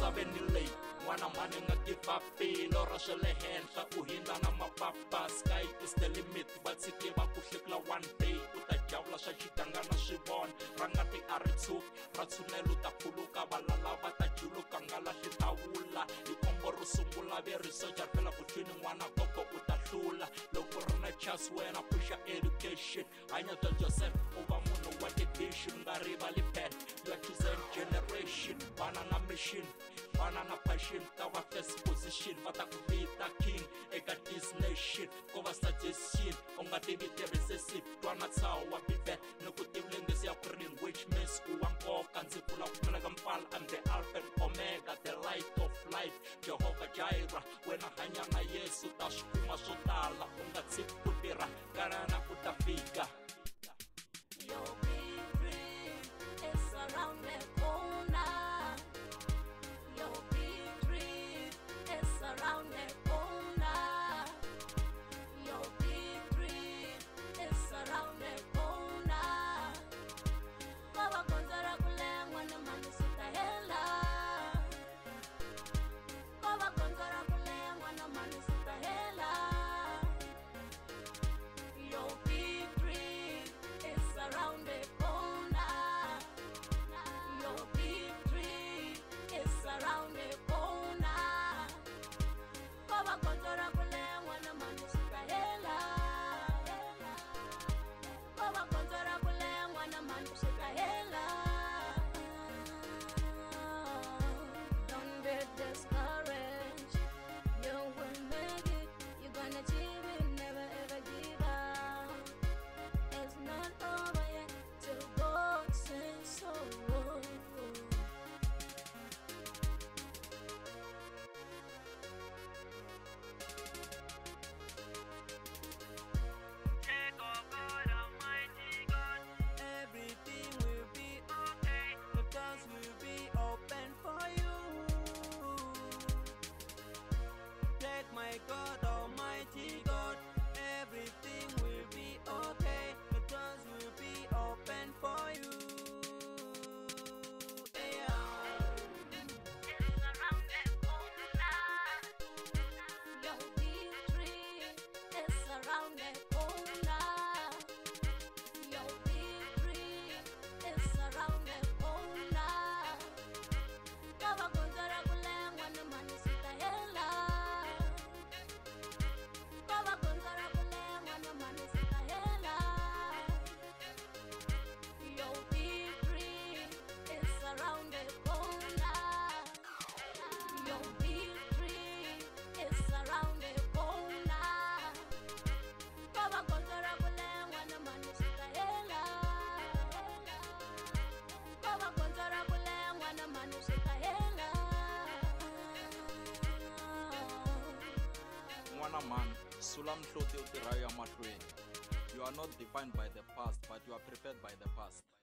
misaveni leyi n'wana mani nga give up lora swa le henhla ku hindza na mapapa sky is the limit va tshiki va ku hlekula one day u ta javula swa xiganga na swivona ra nga ti a ri tshuki ra tshunela u ta khuluka valala va ta juluka nga lahli thawula hi khombo ro sungula ve risoja phela vuthwini n'wana koko u ta hlula loko ri na chance wena pusha education hanya bya Joseph u va munhu wa division nga rivali pen you are chosen generation vana na mission vana na passion ka va first position va ta ku vita king eka this nation ko va suggestion u nga tivi ti-recessive twana tsawo wa bibe ni ku tivilengisi ya ku ring which means ku wa nkoka ndzi pfula ku pfuna ka mpfala I'm the alpha and omega the light of life Jehovah Jireh wena hanya na Yesu ta swi kuma swo tala u nga tshiki ku tirha nkarhi na ku ta fika. Your victory is around the corner. Your victory is around the corner. Your victory is around the corner. Baba konzara kulengwa na mani sitahela. Baba konzara kulengwa na mani sitahela. Your victory is around the corner. Your victory is around the corner. Baba konzara kulengwa na mani sitahela. Baba konzara kulengwa na mani sitahela. Don't get discouraged. You will make it. You're gonna achieve it. Never ever give up. It's not over yet till God says so. Take over, Almighty God. Everything will be okay. The doors will be open for you. Take my God, Almighty God. Everything will be okay. The doors will be open for you. It's around the corner. Your victory is around the corner. Your victory is around the corner. Baba konzara kulengwa na mani sitahela. Baba konzara kulengwa na mani sitahela. Your victory is around the corner. Your victory is around the corner. Baba konzara kulengwa na mani sitahela. Baba konzara kulengwa na mani sitahela. N'wana mani sula mhloti u tirha ya mahlweni. You are not defined by the past but you are prepared by the past.